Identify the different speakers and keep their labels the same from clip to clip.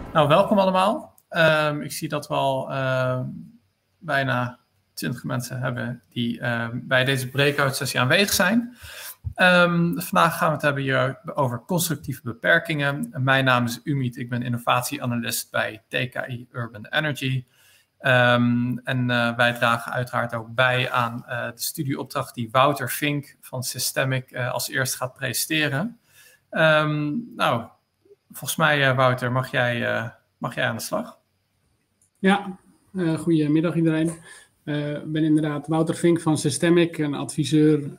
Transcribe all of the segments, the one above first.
Speaker 1: Nou, welkom allemaal. Ik zie dat we al bijna 20 mensen hebben die bij deze breakout sessie aanwezig zijn. Vandaag gaan we het hebben hier over constructieve beperkingen. Mijn naam is Umit, ik ben innovatieanalist bij TKI Urban Energy. Wij dragen uiteraard ook bij aan de studieopdracht die Wouter Fink van Systemic als eerste gaat presenteren. Nou, volgens mij, Wouter, mag jij aan de slag?
Speaker 2: Ja, goedemiddag iedereen. Ik ben inderdaad Wouter Fink van Systemic, een adviseur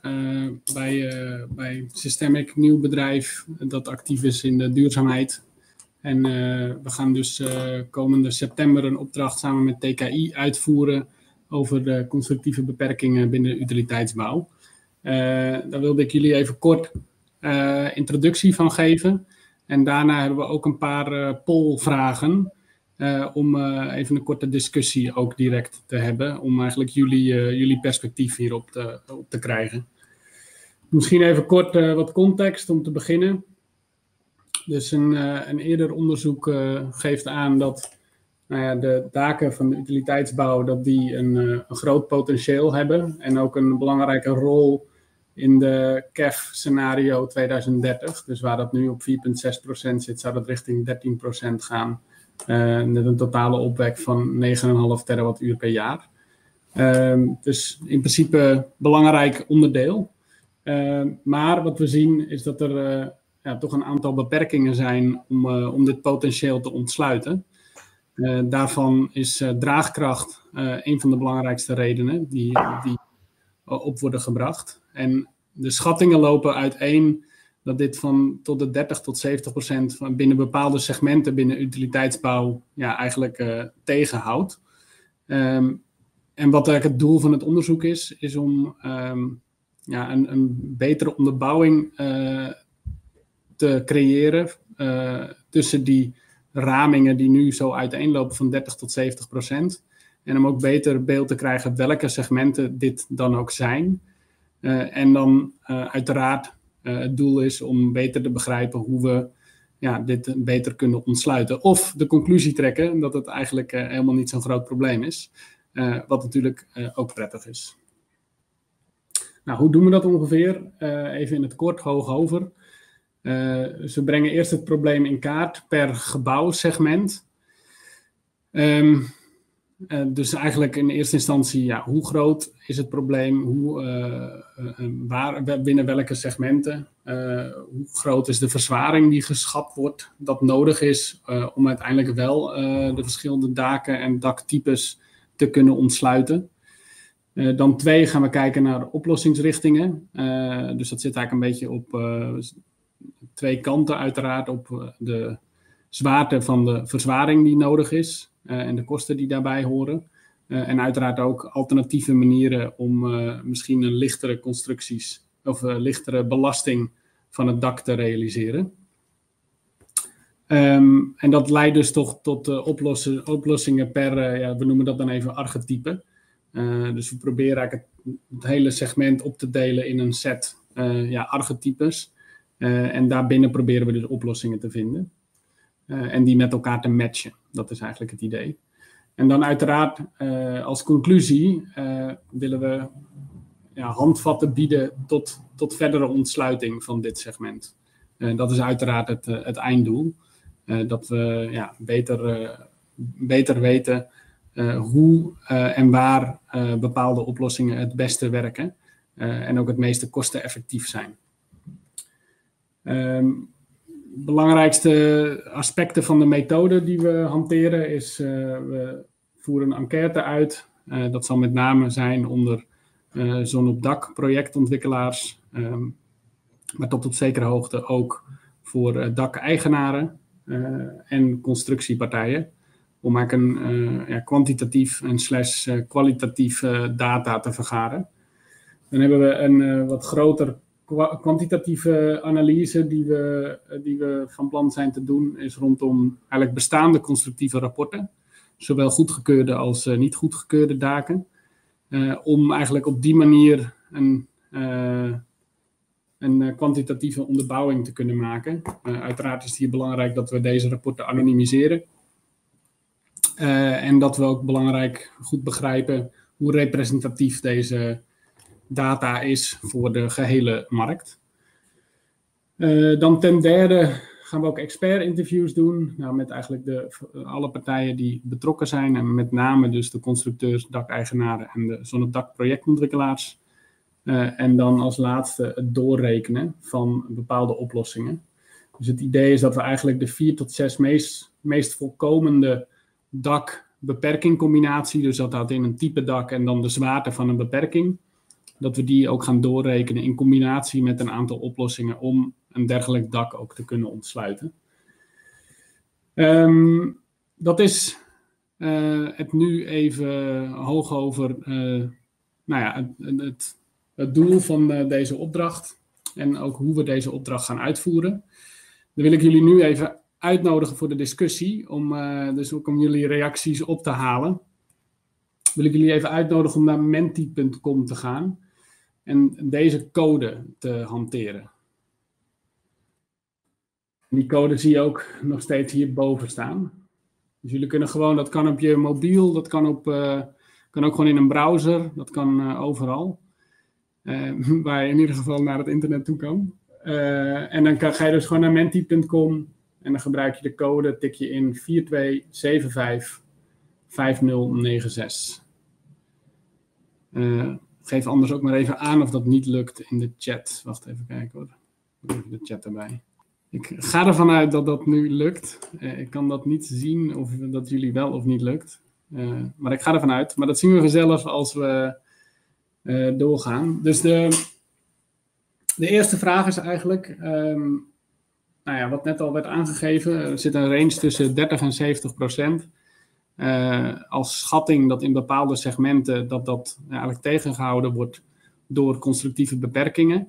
Speaker 2: bij Systemic, nieuw bedrijf dat actief is in de duurzaamheid. En we gaan dus komende september een opdracht samen met TKI uitvoeren over de constructieve beperkingen binnen de utiliteitsbouw. Daar wilde ik jullie even kort introductie van geven. En daarna hebben we ook een paar pollvragen om even een korte discussie ook direct te hebben. Om eigenlijk jullie perspectief hierop te krijgen. Misschien even kort wat context om te beginnen. Dus een eerder onderzoek geeft aan dat de daken van de utiliteitsbouw dat die een groot potentieel hebben. En ook een belangrijke rol in de CAF-scenario 2030, dus waar dat nu op 4,6% zit, zou dat richting 13% gaan. Met een totale opwek van 9,5 terawattuur per jaar. Dus in principe belangrijk onderdeel. Maar wat we zien is dat er toch een aantal beperkingen zijn om dit potentieel te ontsluiten. Daarvan is draagkracht een van de belangrijkste redenen die op worden gebracht. En de schattingen lopen uiteen dat dit van tot de 30 tot 70% van binnen bepaalde segmenten binnen utiliteitsbouw eigenlijk tegenhoudt. En wat eigenlijk het doel van het onderzoek is om een betere onderbouwing te creëren tussen die ramingen die nu zo uiteenlopen van 30 tot 70%. En om ook beter beeld te krijgen welke segmenten dit dan ook zijn. En dan uiteraard het doel is om beter te begrijpen hoe we dit beter kunnen ontsluiten. Of de conclusie trekken dat het eigenlijk helemaal niet zo'n groot probleem is. Wat natuurlijk ook prettig is. Nou, hoe doen we dat ongeveer? Even in het kort, hoog over. Ze brengen eerst het probleem in kaart per gebouwsegment. Dus eigenlijk in eerste instantie, hoe groot is het probleem? Binnen welke segmenten? Hoe groot is de verzwaring die geschat wordt? Dat nodig is om uiteindelijk wel de verschillende daken en daktypes te kunnen ontsluiten. Dan 2 gaan we kijken naar oplossingsrichtingen. Dus dat zit eigenlijk een beetje op 2 kanten uiteraard. Op de zwaarte van de verzwaring die nodig is. En de kosten die daarbij horen. En uiteraard ook alternatieve manieren om misschien een lichtere constructies of lichtere belasting van het dak te realiseren. En dat leidt dus toch tot oplossingen per, we noemen dat dan even archetype. Dus we proberen eigenlijk het hele segment op te delen in een set archetypes. En daarbinnen proberen we dus oplossingen te vinden. En die met elkaar te matchen. Dat is eigenlijk het idee. En dan uiteraard als conclusie willen we handvatten bieden tot verdere ontsluiting van dit segment. Dat is uiteraard het einddoel. Dat we beter weten hoe en waar bepaalde oplossingen het beste werken. En ook het meeste kosteneffectief zijn. Belangrijkste aspecten van de methode die we hanteren is, we voeren een enquête uit. Dat zal met name zijn onder zon op dak projectontwikkelaars, maar tot op zekere hoogte ook voor dakeigenaren en constructiepartijen. Om eigenlijk kwantitatief en kwalitatief data te vergaren. Dan hebben we een wat groter kwantitatieve analyse die we van plan zijn te doen, is rondom eigenlijk bestaande constructieve rapporten. Zowel goedgekeurde als niet goedgekeurde daken. Om eigenlijk op die manier een kwantitatieve onderbouwing te kunnen maken. Uiteraard is het hier belangrijk dat we deze rapporten anonimiseren. En dat we ook belangrijk goed begrijpen hoe representatief deze data is voor de gehele markt. Dan ten derde gaan we ook expert-interviews doen. Nou, met eigenlijk alle partijen die betrokken zijn. En met name dus de constructeurs, dakeigenaren en de zonnedak-projectontwikkelaars. En dan als laatste het doorrekenen van bepaalde oplossingen. Dus het idee is dat we eigenlijk de 4 tot 6 meest voorkomende dak-beperking-combinatie, dus dat houdt in een type dak en dan de zwaarte van een beperking, dat we die ook gaan doorrekenen in combinatie met een aantal oplossingen om een dergelijk dak ook te kunnen ontsluiten. Dat is het nu even hoog over het doel van deze opdracht en ook hoe we deze opdracht gaan uitvoeren. Dan wil ik jullie nu even uitnodigen voor de discussie, dus ook om jullie reacties op te halen. Wil ik jullie even uitnodigen om naar menti.com te gaan en deze code te hanteren. Die code zie je ook nog steeds hierboven staan. Dus jullie kunnen gewoon, dat kan op je mobiel, dat kan ook gewoon in een browser, dat kan overal. Waar je in ieder geval naar het internet toe kan. En dan ga je dus gewoon naar menti.com en dan gebruik je de code, tik je in 42755096. Geef anders ook maar even aan of dat niet lukt in de chat. Wacht even kijken hoor. Even de chat erbij. Ik ga ervan uit dat dat nu lukt. Ik kan dat niet zien of dat jullie wel of niet lukt. Maar ik ga ervan uit. Maar dat zien we vanzelf als we doorgaan. Dus de eerste vraag is eigenlijk, wat net al werd aangegeven, er zit een range tussen 30 en 70%. Als schatting dat in bepaalde segmenten dat eigenlijk tegengehouden wordt door constructieve beperkingen.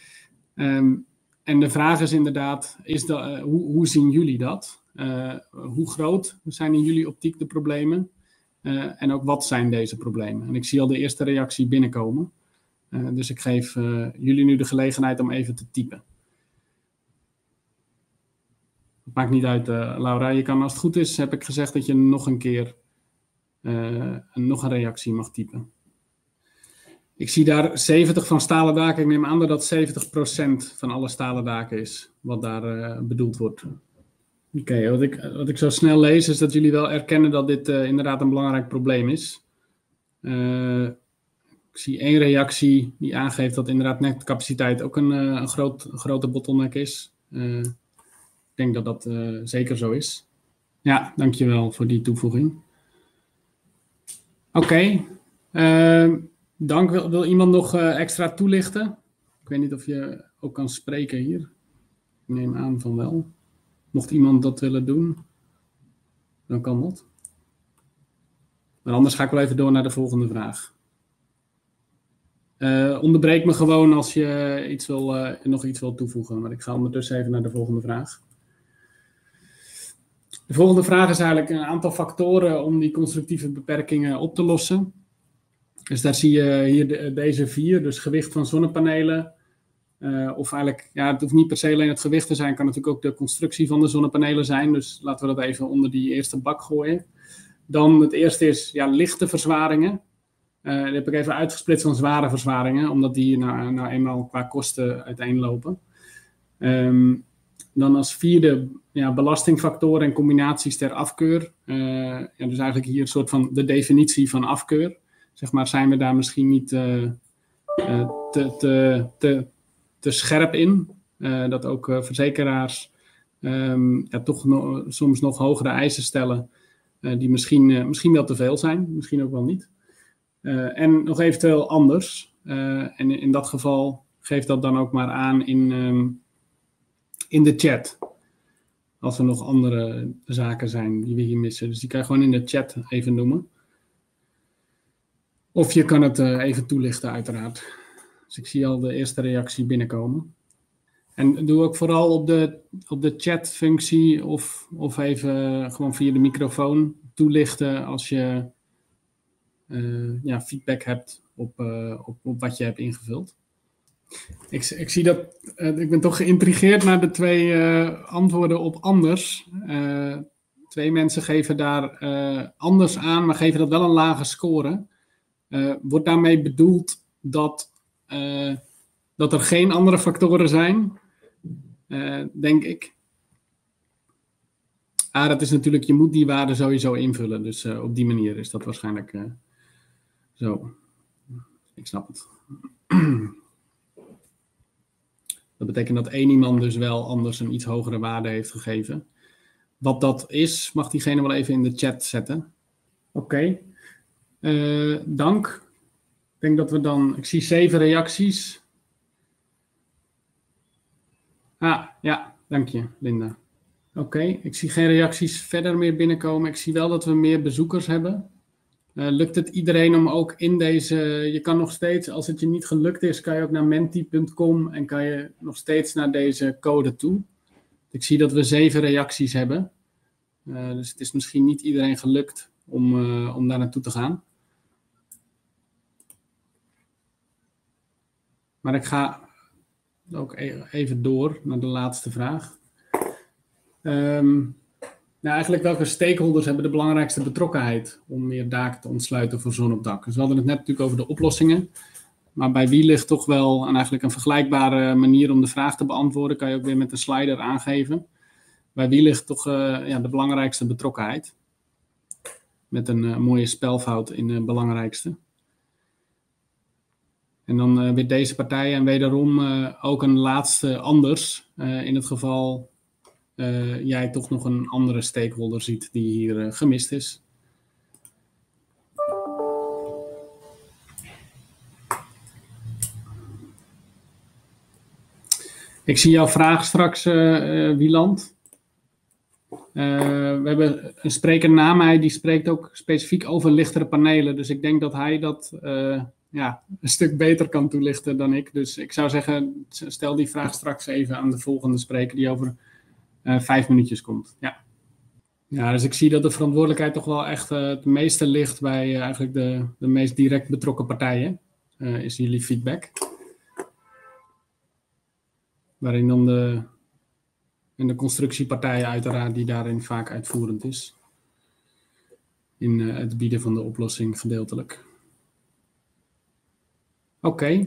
Speaker 2: En de vraag is inderdaad, hoe zien jullie dat? Hoe groot zijn in jullie optiek de problemen? En ook wat zijn deze problemen? En ik zie al de eerste reactie binnenkomen. Dus ik geef jullie nu de gelegenheid om even te typen. Het maakt niet uit, Laura. Je kan, als het goed is, heb ik gezegd dat je nog een keer nog een reactie mag typen. Ik zie daar 70 van stalen daken. Ik neem aan dat 70% van alle stalen daken is wat daar bedoeld wordt. Oké, wat ik zo snel lees is dat jullie wel erkennen dat dit inderdaad een belangrijk probleem is. Ik zie 1 reactie die aangeeft dat inderdaad netcapaciteit ook een grote bottleneck is. Ik denk dat dat zeker zo is. Ja, dankjewel voor die toevoeging. Oké. Dank. Wil iemand nog extra toelichten? Ik weet niet of je ook kan spreken hier. Ik neem aan van wel. Mocht iemand dat willen doen, dan kan dat. Maar anders ga ik wel even door naar de volgende vraag. Onderbreek me gewoon als je nog iets wil toevoegen. Maar ik ga ondertussen even naar de volgende vraag. De volgende vraag is eigenlijk een aantal factoren om die constructieve beperkingen op te lossen. Dus daar zie je hier deze 4, dus gewicht van zonnepanelen. Of eigenlijk, het hoeft niet per se alleen het gewicht te zijn, kan natuurlijk ook de constructie van de zonnepanelen zijn. Dus laten we dat even onder die eerste bak gooien. Dan het eerste is lichte verzwaringen. Die heb ik even uitgesplitst van zware verzwaringen, omdat die nou eenmaal qua kosten uiteenlopen. Dan als vierde belastingfactoren en combinaties ter afkeur. Dus eigenlijk hier een soort van de definitie van afkeur. Zeg maar, zijn we daar misschien niet te scherp in. Dat ook verzekeraars toch soms nog hogere eisen stellen. Die misschien wel te veel zijn, misschien ook wel niet. En nog eventueel anders. En in dat geval geef dat dan ook maar aan in de chat. Als er nog andere zaken zijn die we hier missen. Dus die kan je gewoon in de chat even noemen. Of je kan het even toelichten uiteraard. Dus ik zie al de eerste reactie binnenkomen. En doe ook vooral op de chatfunctie of even gewoon via de microfoon toelichten als je feedback hebt op wat je hebt ingevuld. Ik zie dat, ik ben toch geïntrigeerd naar de 2 antwoorden op anders. 2 mensen geven daar anders aan, maar geven dat wel een lage score. Wordt daarmee bedoeld dat er geen andere factoren zijn? Denk ik. Dat is natuurlijk, je moet die waarde sowieso invullen. Dus op die manier is dat waarschijnlijk zo. Ik snap het. Dat betekent dat 1 iemand dus wel anders een iets hogere waarde heeft gegeven. Wat dat is, mag diegene wel even in de chat zetten. Oké. Dank. Ik denk dat we dan... Ik zie 7 reacties. Ja. Dank je, Linda. Oké, ik zie geen reacties verder meer binnenkomen. Ik zie wel dat we meer bezoekers hebben. Lukt het iedereen om ook in deze... Je kan nog steeds, als het je niet gelukt is, kan je ook naar menti.com en kan je nog steeds naar deze code toe. Ik zie dat we 7 reacties hebben. Dus het is misschien niet iedereen gelukt om daar naartoe te gaan. Maar ik ga ook even door naar de laatste vraag. Eigenlijk welke stakeholders hebben de belangrijkste betrokkenheid om meer daken te ontsluiten voor zon op dak? Dus we hadden het net natuurlijk over de oplossingen. Maar bij wie ligt toch wel eigenlijk een vergelijkbare manier om de vraag te beantwoorden? Kan je ook weer met een slider aangeven. Bij wie ligt toch de belangrijkste betrokkenheid? Met een mooie spelfout in belangrijkste. En dan weer deze partijen en wederom ook een laatste anders. In het geval jij toch nog een andere stakeholder ziet die hier gemist is. Ik zie jouw vraag straks, Wieland. We hebben een spreker na mij, die spreekt ook specifiek over lichtere panelen. Dus ik denk dat hij dat een stuk beter kan toelichten dan ik. Dus ik zou zeggen, stel die vraag straks even aan de volgende spreker die over 5 minuutjes komt. Ja, dus ik zie dat de verantwoordelijkheid toch wel echt het meeste ligt bij eigenlijk de meest direct betrokken partijen. Is jullie feedback. Waarin dan de constructiepartijen uiteraard die daarin vaak uitvoerend is. In het bieden van de oplossing gedeeltelijk. Oké.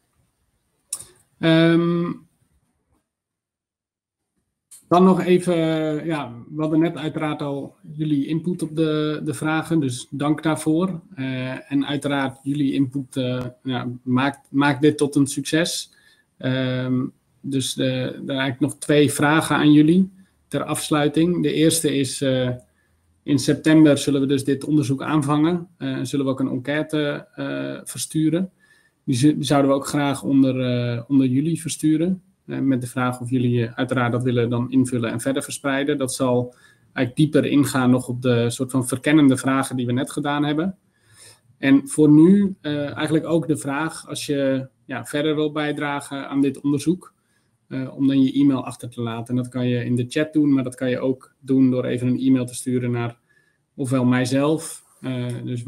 Speaker 2: Dan nog even, we hadden net uiteraard al jullie input op de vragen, dus dank daarvoor. En uiteraard jullie input maakt dit tot een succes. Dus er zijn eigenlijk nog 2 vragen aan jullie ter afsluiting. De eerste is, in september zullen we dus dit onderzoek aanvangen. En zullen we ook een enquête versturen. Die zouden we ook graag onder jullie versturen. Met de vraag of jullie uiteraard dat willen dan invullen en verder verspreiden. Dat zal eigenlijk dieper ingaan nog op de soort van verkennende vragen die we net gedaan hebben. En voor nu eigenlijk ook de vraag, als je verder wil bijdragen aan dit onderzoek, om dan je e-mail achter te laten. En dat kan je in de chat doen, maar dat kan je ook doen door even een e-mail te sturen naar ofwel mijzelf, dus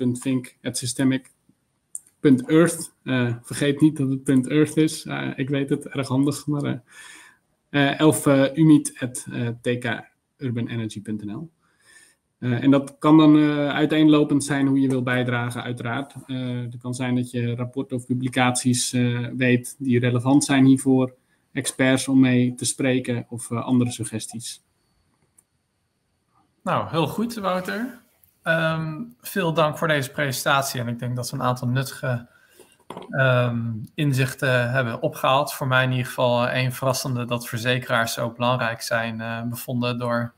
Speaker 2: wouter.vink@systemic.earth. Vergeet niet dat het .earth is. Ik weet het, erg handig. Maar, of umit@tkurbanenergy.nl. En dat kan dan uiteenlopend zijn hoe je wil bijdragen, uiteraard. Het kan zijn dat je rapporten of publicaties weet die relevant zijn hiervoor. Experts om mee te spreken of andere suggesties.
Speaker 1: Nou, heel goed, Wouter. Veel dank voor deze presentatie. En ik denk dat we een aantal nuttige inzichten hebben opgehaald. Voor mij in ieder geval één verrassende dat verzekeraars zo belangrijk zijn bevonden door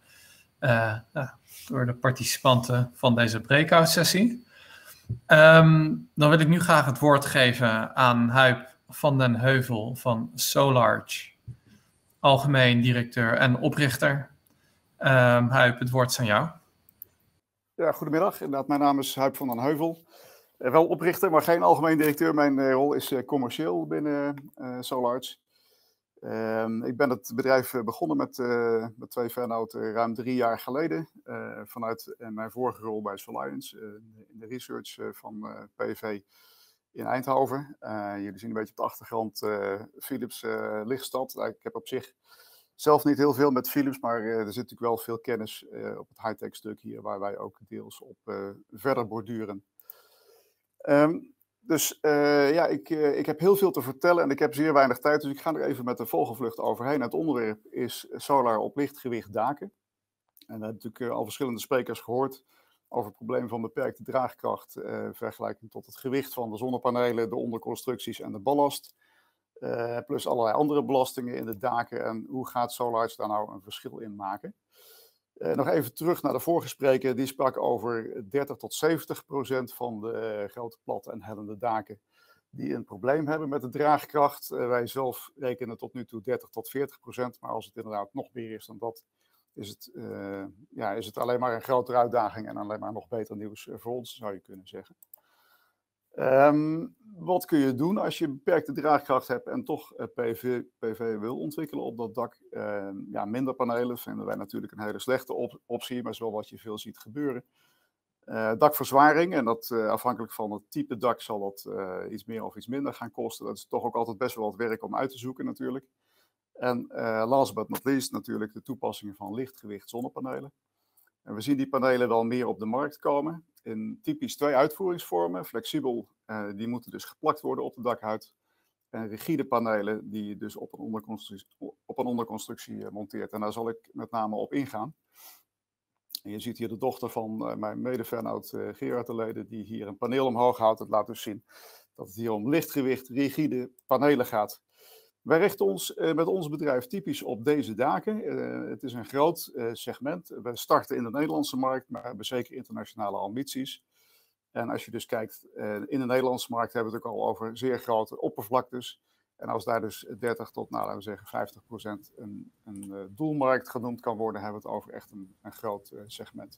Speaker 1: de participanten van deze breakout sessie. Dan wil ik nu graag het woord geven aan Huib van den Heuvel van Solarge, algemeen directeur en oprichter. Huib, het woord is aan jou.
Speaker 3: Ja, goedemiddag. Inderdaad, mijn naam is Huib van den Heuvel. Wel oprichter, maar geen algemeen directeur. Mijn rol is commercieel binnen Solarge. Ik ben het bedrijf begonnen met 2 vennoten ruim 3 jaar geleden. Vanuit mijn vorige rol bij Soliance in de research van PV in Eindhoven. Jullie zien een beetje op de achtergrond Philips Lichtstad. Ik heb op zich zelf niet heel veel met Philips, maar er zit natuurlijk wel veel kennis op het high-tech stuk hier, waar wij ook deels op verder borduren. Dus ja, ik heb heel veel te vertellen en ik heb zeer weinig tijd, dus ik ga er even met de vogelvlucht overheen. Het onderwerp is solar op lichtgewicht daken. En we hebben natuurlijk al verschillende sprekers gehoord over het probleem van beperkte draagkracht, vergelijking tot het gewicht van de zonnepanelen, de onderconstructies en de ballast. Plus allerlei andere belastingen in de daken. En hoe gaat SolarEdge daar nou een verschil in maken? Nog even terug naar de vorige spreker. Die sprak over 30 tot 70% van de grote platte en hellende daken die een probleem hebben met de draagkracht. Wij zelf rekenen tot nu toe 30 tot 40%. Maar als het inderdaad nog meer is dan dat, is het alleen maar een grotere uitdaging en alleen maar nog beter nieuws voor ons, zou je kunnen zeggen. Wat kun je doen als je beperkte draagkracht hebt en toch PV wil ontwikkelen op dat dak? Minder panelen vinden wij natuurlijk een hele slechte optie, maar is wel wat je veel ziet gebeuren. Dakverzwaring, en dat afhankelijk van het type dak zal dat iets meer of iets minder gaan kosten. Dat is toch ook altijd best wel wat werk om uit te zoeken natuurlijk. En last but not least natuurlijk de toepassingen van lichtgewicht zonnepanelen. En we zien die panelen wel meer op de markt komen in typisch 2 uitvoeringsvormen. Flexibel, die moeten dus geplakt worden op de dakhuid. En rigide panelen die je dus op een onderconstructie monteert. En daar zal ik met name op ingaan. En je ziet hier de dochter van mijn mede-vennoot Gerard de Lede, die hier een paneel omhoog houdt. Dat laat dus zien dat het hier om lichtgewicht, rigide panelen gaat. Wij richten ons met ons bedrijf typisch op deze daken. Het is een groot segment. We starten in de Nederlandse markt, maar hebben zeker internationale ambities. En als je dus kijkt, in de Nederlandse markt hebben we het ook al over zeer grote oppervlaktes. En als daar dus 30 tot, laten we zeggen, 50% een doelmarkt genoemd kan worden, hebben we het over echt een groot segment.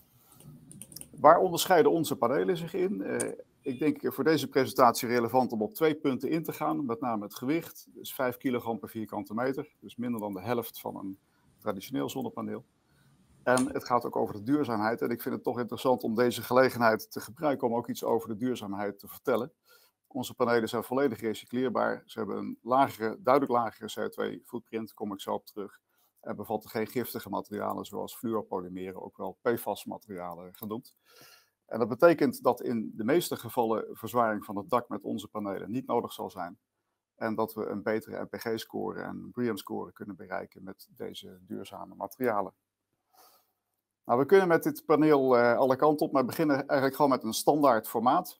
Speaker 3: Waar onderscheiden onze panelen zich in? Ik denk voor deze presentatie relevant om op 2 punten in te gaan. Met name het gewicht, dus 5 kilogram per vierkante meter. Dus minder dan de helft van een traditioneel zonnepaneel. En het gaat ook over de duurzaamheid. En ik vind het toch interessant om deze gelegenheid te gebruiken om ook iets over de duurzaamheid te vertellen. Onze panelen zijn volledig recycleerbaar. Ze hebben een duidelijk lagere CO2-footprint, daar kom ik zo op terug. En bevatten geen giftige materialen zoals fluorpolymeren, ook wel PFAS-materialen genoemd. En dat betekent dat in de meeste gevallen verzwaring van het dak met onze panelen niet nodig zal zijn. En dat we een betere NPG-score en BREEAM-score kunnen bereiken met deze duurzame materialen. Nou, we kunnen met dit paneel alle kanten op, maar beginnen eigenlijk gewoon met een standaard formaat.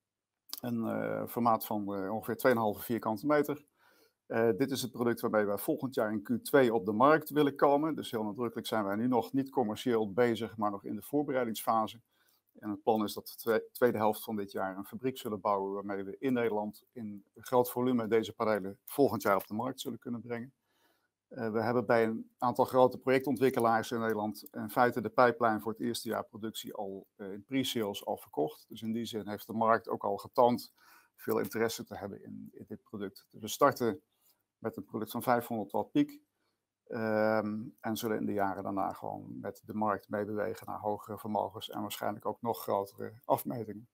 Speaker 3: Een formaat van ongeveer 2,5 vierkante meter. Dit is het product waarmee wij volgend jaar in Q2 op de markt willen komen. Dus heel nadrukkelijk zijn wij nu nog niet commercieel bezig, maar nog in de voorbereidingsfase. En het plan is dat we de tweede helft van dit jaar een fabriek zullen bouwen waarmee we in Nederland in groot volume deze panelen volgend jaar op de markt zullen kunnen brengen. We hebben bij een aantal grote projectontwikkelaars in Nederland in feite de pijplijn voor het eerste jaar productie al in pre-sales al verkocht. Dus in die zin heeft de markt ook al getoond veel interesse te hebben in dit product. Dus we starten met een product van 500 watt piek. En zullen in de jaren daarna gewoon met de markt meebewegen naar hogere vermogens en waarschijnlijk ook nog grotere afmetingen.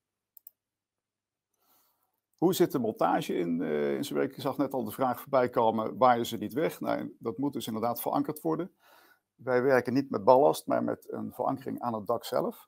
Speaker 3: Hoe zit de montage in zijn werk? Ik zag net al de vraag voorbij komen, waaien ze niet weg? Nou, dat moet dus inderdaad verankerd worden. Wij werken niet met ballast, maar met een verankering aan het dak zelf.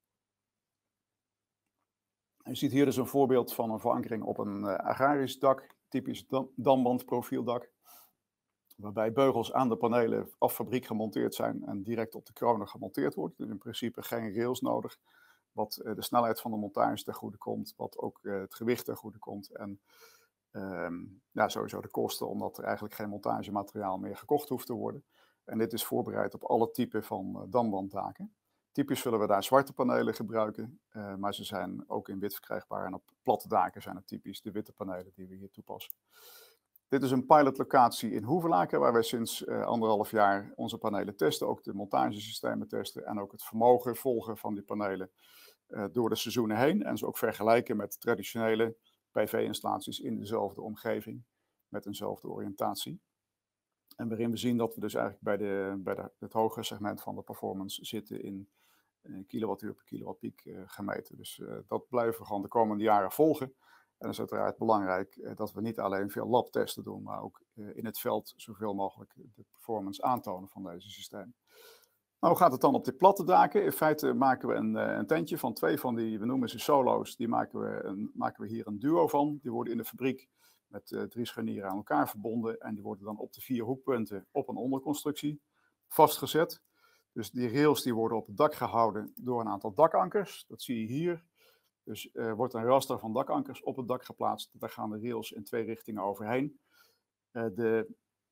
Speaker 3: Je ziet hier dus een voorbeeld van een verankering op een agrarisch dak, typisch dambandprofieldak. Waarbij beugels aan de panelen af fabriek gemonteerd zijn en direct op de kronen gemonteerd wordt. Dus in principe geen rails nodig, wat de snelheid van de montage ten goede komt, wat ook het gewicht ten goede komt. En sowieso de kosten, omdat er eigenlijk geen montagemateriaal meer gekocht hoeft te worden. En dit is voorbereid op alle typen van dambanddaken. Typisch zullen we daar zwarte panelen gebruiken, maar ze zijn ook in wit verkrijgbaar. En op platte daken zijn het typisch de witte panelen die we hier toepassen. Dit is een pilotlocatie in Hoevelaken, waar wij sinds 1,5 jaar onze panelen testen. Ook de montagesystemen testen en ook het vermogen volgen van die panelen door de seizoenen heen. En ze ook vergelijken met traditionele PV-installaties in dezelfde omgeving, met eenzelfde oriëntatie. En waarin we zien dat we dus eigenlijk bij het hogere segment van de performance zitten in kilowattuur per kilowattpiek gemeten. Dus dat blijven we gewoon de komende jaren volgen. En het is uiteraard belangrijk dat we niet alleen veel labtesten doen, maar ook in het veld zoveel mogelijk de performance aantonen van deze systemen. Nou, hoe gaat het dan op de platte daken? In feite maken we een tentje van 2 van die, we noemen ze solo's, die maken we hier een duo van. Die worden in de fabriek met 3 scharnieren aan elkaar verbonden en die worden dan op de 4 hoekpunten op een onderconstructie vastgezet. Dus die rails die worden op het dak gehouden door een aantal dakankers. Dat zie je hier. Dus wordt een raster van dakankers op het dak geplaatst. Daar gaan de rails in 2 richtingen overheen. De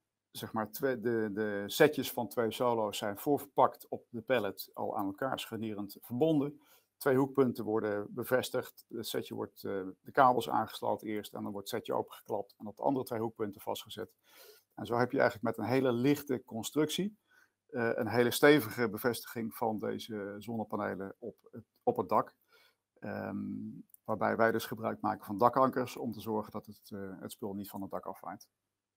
Speaker 3: setjes van 2 solo's zijn voorverpakt op de pallet, al aan elkaar scharnierend verbonden. 2 hoekpunten worden bevestigd. Het setje wordt de kabels aangesloten eerst en dan wordt het setje opengeklapt en op de andere 2 hoekpunten vastgezet. En zo heb je eigenlijk met een hele lichte constructie een hele stevige bevestiging van deze zonnepanelen op het dak. Waarbij wij dus gebruik maken van dakankers om te zorgen dat het spul niet van het dak afwaait.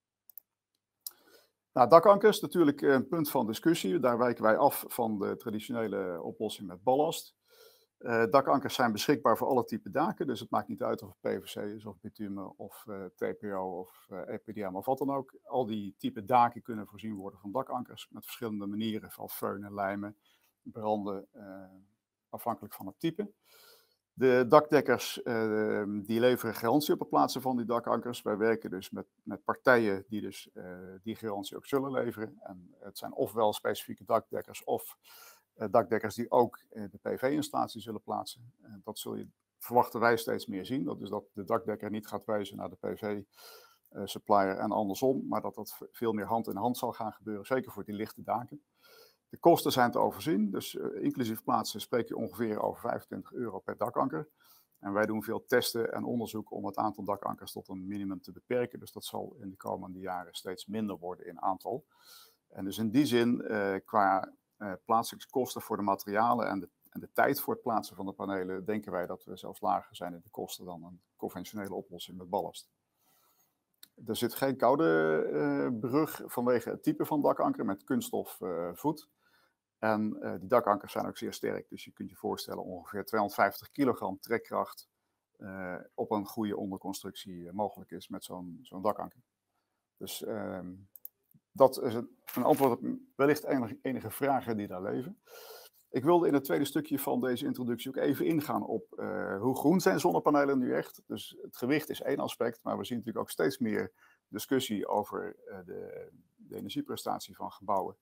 Speaker 3: Nou, dakankers, natuurlijk een punt van discussie. Daar wijken wij af van de traditionele oplossing met ballast. Dakankers zijn beschikbaar voor alle typen daken, dus het maakt niet uit of het PVC is, of bitumen, of TPO, of EPDM, of wat dan ook. Al die type daken kunnen voorzien worden van dakankers met verschillende manieren van feunen, lijmen, branden, afhankelijk van het type. De dakdekkers die leveren garantie op het plaatsen van die dakankers. Wij werken dus met partijen die dus die garantie ook zullen leveren. En het zijn ofwel specifieke dakdekkers of dakdekkers die ook de PV-installatie zullen plaatsen. Dat verwachten wij steeds meer zien. Dat is dat de dakdekker niet gaat wijzen naar de PV-supplier en andersom. Maar dat veel meer hand in hand zal gaan gebeuren, zeker voor die lichte daken. De kosten zijn te overzien, dus inclusief plaatsen spreek je ongeveer over €25 per dakanker. En wij doen veel testen en onderzoek om het aantal dakankers tot een minimum te beperken. Dus dat zal in de komende jaren steeds minder worden in aantal. En dus in die zin, qua plaatsingskosten voor de materialen en de tijd voor het plaatsen van de panelen, denken wij dat we zelfs lager zijn in de kosten dan een conventionele oplossing met ballast. Er zit geen koude brug vanwege het type van dakanker met kunststof voet. En die dakankers zijn ook zeer sterk, dus je kunt je voorstellen ongeveer 250 kilogram trekkracht op een goede onderconstructie mogelijk is met zo'n dakanker. Dus dat is een antwoord op wellicht enige vragen die daar leven. Ik wilde in het tweede stukje van deze introductie ook even ingaan op hoe groen zijn zonnepanelen nu echt. Dus het gewicht is één aspect, maar we zien natuurlijk ook steeds meer discussie over de energieprestatie van gebouwen.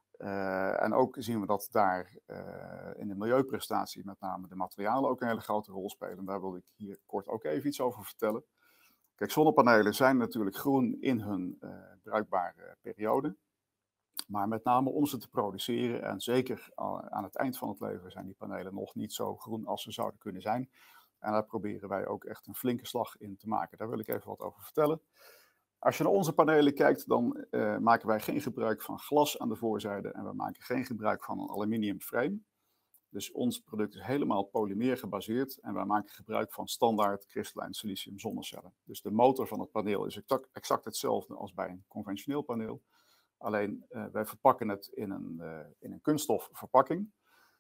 Speaker 3: En ook zien we dat daar in de milieuprestatie met name de materialen ook een hele grote rol spelen. Daar wil ik hier kort ook even iets over vertellen. Kijk, zonnepanelen zijn natuurlijk groen in hun bruikbare periode. Maar met name om ze te produceren en zeker aan het eind van het leven zijn die panelen nog niet zo groen als ze zouden kunnen zijn. En daar proberen wij ook echt een flinke slag in te maken. Daar wil ik even wat over vertellen. Als je naar onze panelen kijkt, dan maken wij geen gebruik van glas aan de voorzijde en we maken geen gebruik van een aluminium frame. Dus ons product is helemaal polymeer gebaseerd en wij maken gebruik van standaard kristallijn silicium zonnecellen. Dus de motor van het paneel is exact hetzelfde als bij een conventioneel paneel. Alleen wij verpakken het in een kunststof verpakking.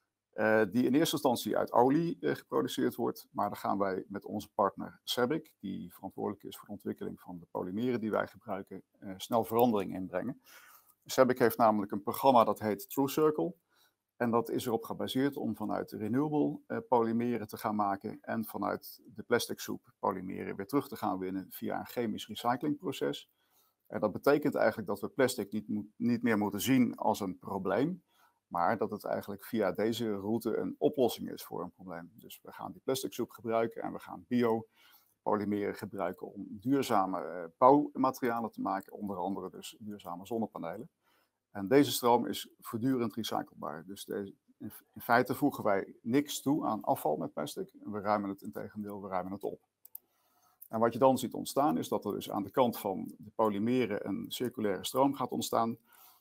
Speaker 3: Die in eerste instantie uit olie geproduceerd wordt. Maar daar gaan wij met onze partner SEBIC, die verantwoordelijk is voor de ontwikkeling van de polymeren die wij gebruiken, snel verandering inbrengen. SEBIC heeft namelijk een programma dat heet TrueCircle. En dat is erop gebaseerd om vanuit renewable polymeren te gaan maken en vanuit de plastic soep polymeren weer terug te gaan winnen via een chemisch recyclingproces. En dat betekent eigenlijk dat we plastic niet meer moeten zien als een probleem, maar dat het eigenlijk via deze route een oplossing is voor een probleem. Dus we gaan die plastic soep gebruiken en we gaan biopolymeren gebruiken om duurzame bouwmaterialen te maken, onder andere dus duurzame zonnepanelen. En deze stroom is voortdurend recyclebaar. Dus in feite voegen wij niks toe aan afval met plastic. En we ruimen het integendeel, we ruimen het op. En wat je dan ziet ontstaan is dat er dus aan de kant van de polymeren een circulaire stroom gaat ontstaan.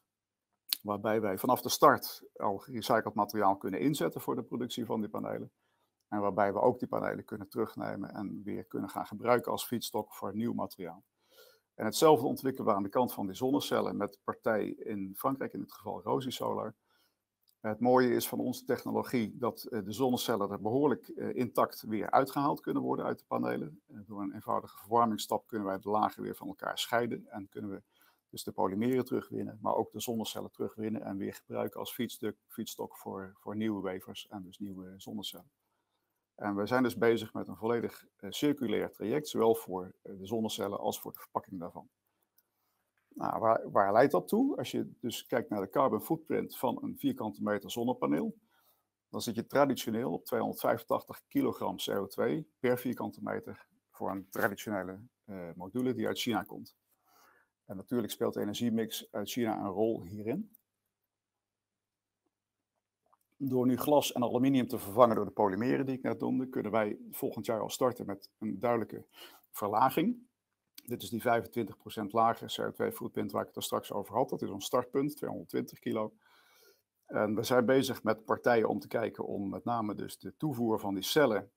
Speaker 3: Waarbij wij vanaf de start al gerecycled materiaal kunnen inzetten voor de productie van die panelen. En waarbij we ook die panelen kunnen terugnemen en weer kunnen gaan gebruiken als feedstock voor nieuw materiaal. En hetzelfde ontwikkelen we aan de kant van die zonnecellen met partij in Frankrijk, in dit geval Rosy Solar. Het mooie is van onze technologie dat de zonnecellen er behoorlijk intact weer uitgehaald kunnen worden uit de panelen. Door een eenvoudige verwarmingsstap kunnen wij de lagen weer van elkaar scheiden en kunnen we dus de polymeren terugwinnen, maar ook de zonnecellen terugwinnen en weer gebruiken als feedstock voor nieuwe wafers en dus nieuwe zonnecellen. En we zijn dus bezig met een volledig circulair traject, zowel voor de zonnecellen als voor de verpakking daarvan. Nou, waar leidt dat toe? Als je dus kijkt naar de carbon footprint van een vierkante meter zonnepaneel, dan zit je traditioneel op 285 kilogram CO2 per vierkante meter voor een traditionele module die uit China komt. En natuurlijk speelt de energiemix uit China een rol hierin. Door nu glas en aluminium te vervangen door de polymeren die ik net noemde, kunnen wij volgend jaar al starten met een duidelijke verlaging. Dit is die 25% lager CO2-footprint waar ik het er straks over had. Dat is ons startpunt, 220 kilo. En we zijn bezig met partijen om te kijken om met name dus de toevoer van die cellen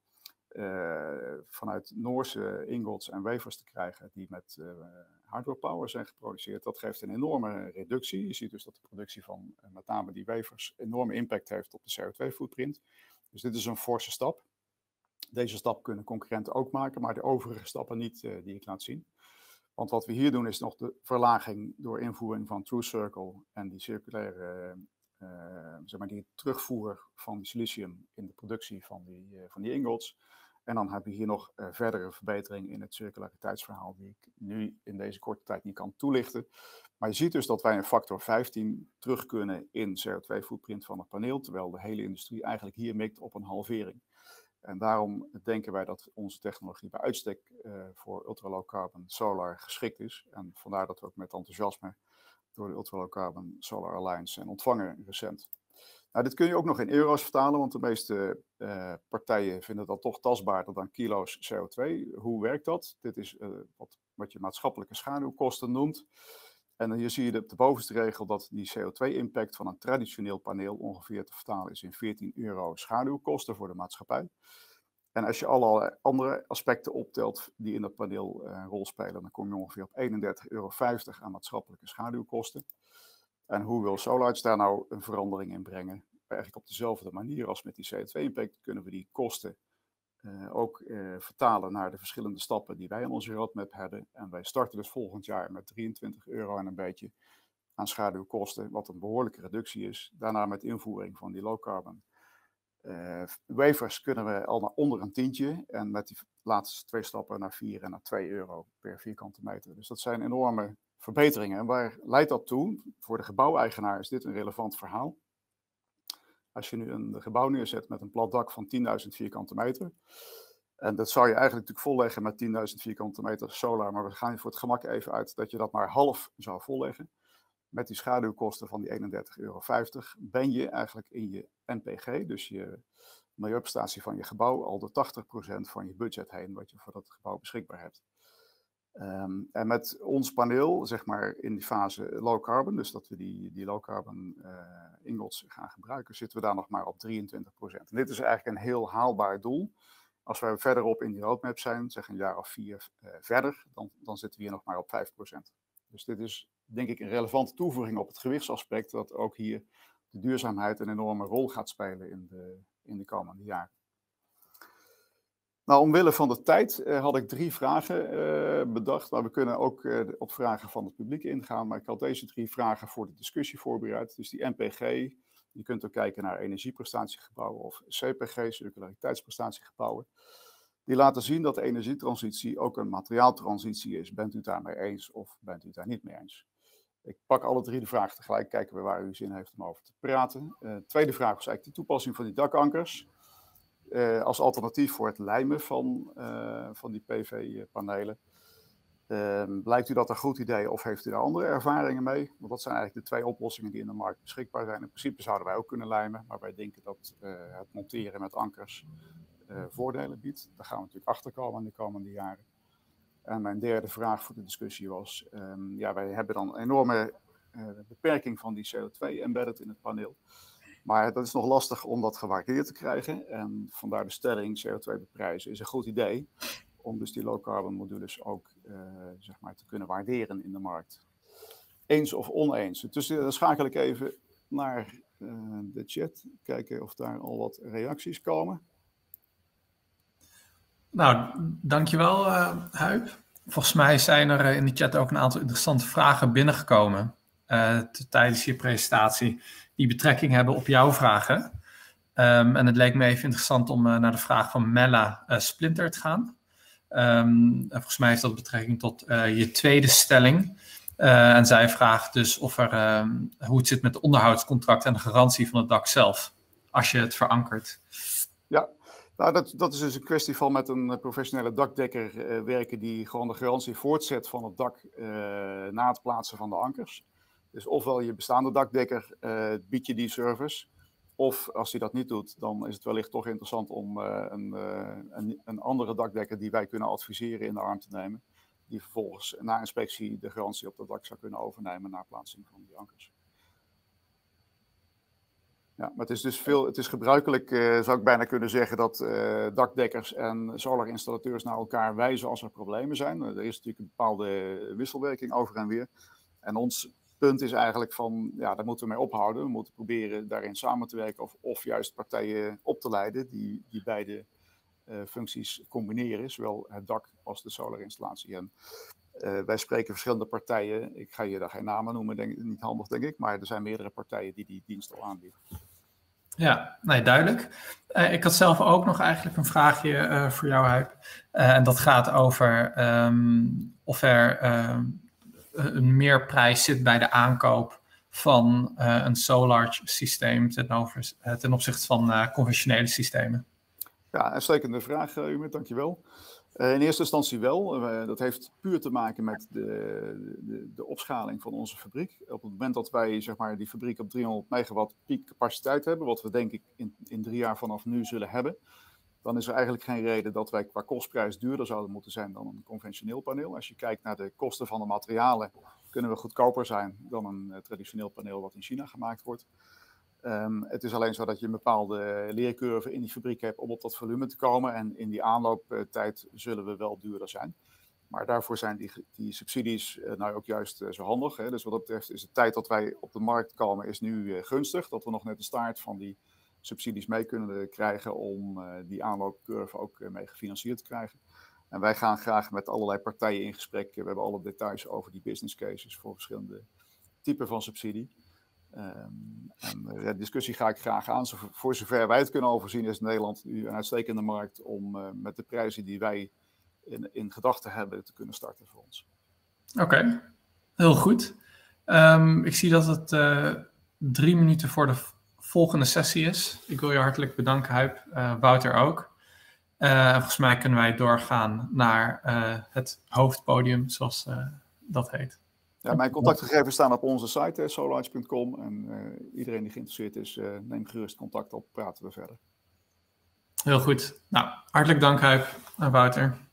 Speaker 3: vanuit Noorse ingots en wafers te krijgen die met hydropower zijn geproduceerd. Dat geeft een enorme reductie. Je ziet dus dat de productie van met name die wafers enorme impact heeft op de CO2-footprint. Dus dit is een forse stap. Deze stap kunnen concurrenten ook maken, maar de overige stappen niet die ik laat zien. Want wat we hier doen is nog de verlaging door invoering van TrueCircle en die circulaire, zeg maar die terugvoer van die silicium in de productie van die ingots. En dan heb je hier nog verdere verbetering in het circulariteitsverhaal die ik nu in deze korte tijd niet kan toelichten. Maar je ziet dus dat wij een factor 15 terug kunnen in CO2-footprint van het paneel, terwijl de hele industrie eigenlijk hier mikt op een halvering. En daarom denken wij dat onze technologie bij uitstek voor ultra-low carbon solar geschikt is. En vandaar dat we ook met enthousiasme door de Ultra-Low Carbon Solar Alliance zijn ontvangen recent. Nou, dit kun je ook nog in euro's vertalen, want de meeste partijen vinden dat toch tastbaarder dan kilo's CO2. Hoe werkt dat? Dit is wat je maatschappelijke schaduwkosten noemt. En hier zie je op de bovenste regel dat die CO2-impact van een traditioneel paneel ongeveer te vertalen is in 14 euro schaduwkosten voor de maatschappij. En als je alle andere aspecten optelt die in dat paneel een rol spelen, dan kom je ongeveer op 31,50 euro aan maatschappelijke schaduwkosten. En hoe wil SolarEdge daar nou een verandering in brengen? Eigenlijk op dezelfde manier als met die CO2-impact kunnen we die kosten ook vertalen naar de verschillende stappen die wij in onze roadmap hebben. En wij starten dus volgend jaar met 23 euro en een beetje aan schaduwkosten, wat een behoorlijke reductie is. Daarna met invoering van die low carbon wafers kunnen we al naar onder een tientje. En met die laatste 2 stappen naar 4 en naar 2 euro per vierkante meter. Dus dat zijn enorme verbeteringen. En waar leidt dat toe? Voor de gebouweigenaar is dit een relevant verhaal. Als je nu een gebouw neerzet met een plat dak van 10.000 vierkante meter. En dat zou je eigenlijk natuurlijk volleggen met 10.000 vierkante meter solar. Maar we gaan voor het gemak even uit dat je dat maar half zou volleggen. Met die schaduwkosten van die 31,50 euro ben je eigenlijk in je NPG, dus je milieuprestatie van je gebouw, al de 80% van je budget heen wat je voor dat gebouw beschikbaar hebt. En met ons paneel, zeg maar in die fase low carbon, dus dat we die low carbon ingots gaan gebruiken, zitten we daar nog maar op 23%. En dit is eigenlijk een heel haalbaar doel. Als we verderop in die roadmap zijn, zeg een jaar of 4 verder, dan zitten we hier nog maar op 5%. Dus dit is denk ik een relevante toevoeging op het gewichtsaspect, dat ook hier de duurzaamheid een enorme rol gaat spelen in de komende jaren. Nou, omwille van de tijd had ik 3 vragen bedacht, maar we kunnen ook op vragen van het publiek ingaan. Maar ik had deze 3 vragen voor de discussie voorbereid. Dus die NPG, je kunt ook kijken naar energieprestatiegebouwen of CPG, circulariteitsprestatiegebouwen. Die laten zien dat de energietransitie ook een materiaaltransitie is. Bent u het daarmee eens of bent u het daar niet mee eens? Ik pak alle 3 de vragen tegelijk, kijken we waar u zin heeft om over te praten. Tweede vraag was eigenlijk de toepassing van die dakankers. Als alternatief voor het lijmen van die PV-panelen. Lijkt u dat een goed idee of heeft u daar andere ervaringen mee? Want dat zijn eigenlijk de 2 oplossingen die in de markt beschikbaar zijn. In principe zouden wij ook kunnen lijmen, maar wij denken dat het monteren met ankers voordelen biedt. Daar gaan we natuurlijk achter komen in de komende jaren. En mijn derde vraag voor de discussie was, wij hebben dan een enorme beperking van die CO2 embedded in het paneel. Maar dat is nog lastig om dat gewaardeerd te krijgen. En vandaar de stelling CO2 beprijzen is een goed idee. Om dus die low carbon modules ook zeg maar te kunnen waarderen in de markt. Eens of oneens. Dus dan schakel ik even naar de chat. Kijken of daar al wat reacties komen.
Speaker 1: Nou, dankjewel Huib. Volgens mij zijn er in de chat ook een aantal interessante vragen binnengekomen tijdens je presentatie die betrekking hebben op jouw vragen. En het leek me even interessant om naar de vraag van Mella Splinter te gaan. Volgens mij heeft dat betrekking tot je tweede stelling. En zij vraagt dus hoe het zit met het onderhoudscontract en de garantie van het dak zelf, als je het verankert.
Speaker 3: Ja, nou, dat is dus een kwestie van met een professionele dakdekker werken die gewoon de garantie voortzet van het dak na het plaatsen van de ankers. Dus ofwel je bestaande dakdekker biedt je die service, of als hij dat niet doet, dan is het wellicht toch interessant om een andere dakdekker die wij kunnen adviseren in de arm te nemen, die vervolgens na inspectie de garantie op dat dak zou kunnen overnemen na plaatsing van die ankers. Ja, maar het is dus het is gebruikelijk, zou ik bijna kunnen zeggen, dat dakdekkers en solarinnstallateurs naar elkaar wijzen als er problemen zijn. Er is natuurlijk een bepaalde wisselwerking over en weer. En ons punt is eigenlijk van, ja, daar moeten we mee ophouden. We moeten proberen daarin samen te werken of juist partijen op te leiden die beide functies combineren, zowel het dak als de solarinstallatie. En wij spreken verschillende partijen, ik ga je daar geen namen noemen, niet handig denk ik, maar er zijn meerdere partijen die dienst al aanbieden.
Speaker 1: Ja, nee, duidelijk. Ik had zelf ook nog eigenlijk een vraagje voor jou, Huib. En dat gaat over of er een meerprijs zit bij de aankoop van een SolarCharge systeem ten opzichte van conventionele systemen.
Speaker 3: Ja, een uitstekende vraag, Umut, dankjewel. In eerste instantie wel. Dat heeft puur te maken met de opschaling van onze fabriek. Op het moment dat wij zeg maar, die fabriek op 300 megawatt piekcapaciteit hebben, wat we denk ik in 3 jaar vanaf nu zullen hebben, dan is er eigenlijk geen reden dat wij qua kostprijs duurder zouden moeten zijn dan een conventioneel paneel. Als je kijkt naar de kosten van de materialen, kunnen we goedkoper zijn dan een traditioneel paneel wat in China gemaakt wordt. Het is alleen zo dat je een bepaalde leercurve in die fabriek hebt om op dat volume te komen. En in die aanlooptijd zullen we wel duurder zijn. Maar daarvoor zijn die subsidies nou ook juist zo handig. Hè. Dus wat dat betreft is de tijd dat wij op de markt komen is nu gunstig. Dat we nog net de staart van die subsidies mee kunnen krijgen om die aanloopcurve ook mee gefinancierd te krijgen. En wij gaan graag met allerlei partijen in gesprek. We hebben alle details over die business cases voor verschillende typen van subsidie. De discussie ga ik graag aan. Voor zover wij het kunnen overzien is Nederland nu een uitstekende markt om met de prijzen die wij in gedachten hebben te kunnen starten voor ons.
Speaker 1: Oké, heel goed. Ik zie dat het 3 minuten voor de volgende sessie is. Ik wil je hartelijk bedanken, Huib. Wouter ook. Volgens mij kunnen wij doorgaan naar het hoofdpodium, zoals dat heet.
Speaker 3: Ja, mijn contactgegevens staan op onze site, solarge.com. En iedereen die geïnteresseerd is, neem gerust contact op, praten we verder.
Speaker 1: Heel goed. Nou, hartelijk dank, Huib en Wouter.